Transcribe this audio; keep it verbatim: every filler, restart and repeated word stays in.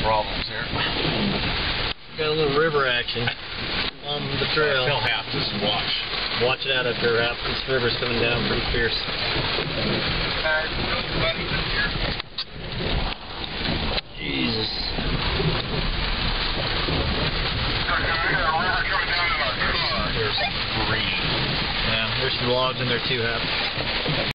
problems here. Got a little river action on the trail. They'll have to just watch. Watch it out up here, Rap. This river's coming down pretty fierce. Jesus. There's green. Yeah, there's some logs in there too, Hap.